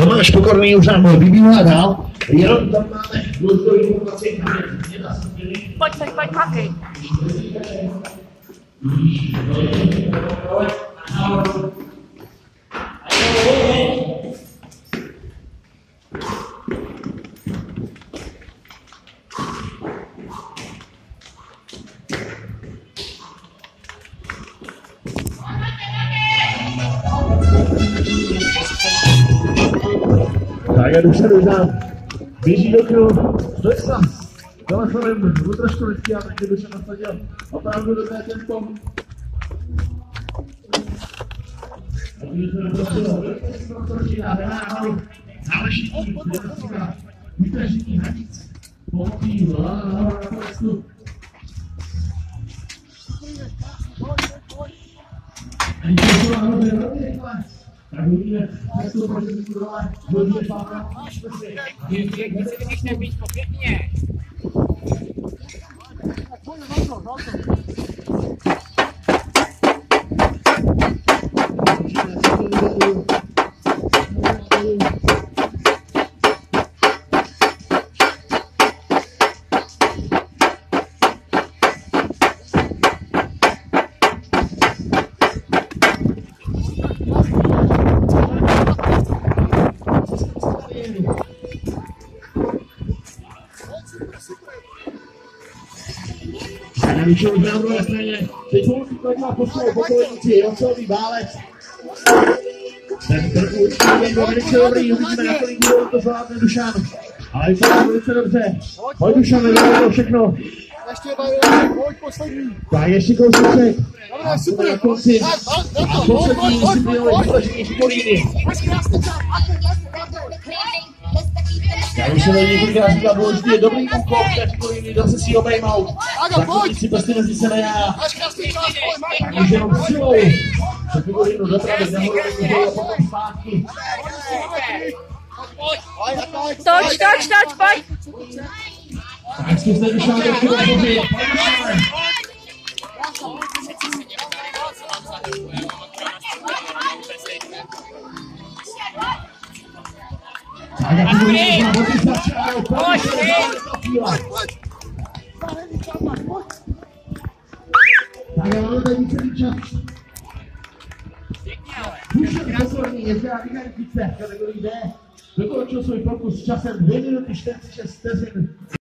Tomáš Pokorný už nám vybíhá dál, jenom tam máme důležitou informaci. Pojď, hakej. Tak a Dušan nám běží do kruhu, to je sám. Telefonem vnitroškolictví a takže Dušan nasadil opravdu dobré tempo. A když se neprostilo, záležití, vytražení hranic, pomocí na postu. A když to byla hrozně rychle, tak uvidíme, jak to může vybudovat, hodně pána. Když nebýt pokrytně. Vyšel na druhé straně, teď musí kladila poslou pokolenici, Rocový válec. Ten trochu určitě byl velice dobrý, uvidíme na kolik budou to zvládne Dušan. Ale to je velice dobře. Pojď Dušan, nedovolil všechno. Ještě pojď poslední. Tak ještě kousek. Dobré, super. Na konci. A poslední si měl vytlačení Školíny. Já už jsem tady několikrát říkal, důležitý je dobrý úkol v té Školíny, zase si obejmout. Zakonit si prsty mezi sebe já. Takže jenom silou. Se Školínu dopravit nahoru a potom zpátky. Toč, pojď. Tak zkuste Dušan trošku dopořit. Tak a ty na boty začal. Pojď. Tak a máme tady celý čas. Dušan Pokorný je zde v kategorii D. Dokončil svůj pokus s časem 2 minuty 46 vteřin.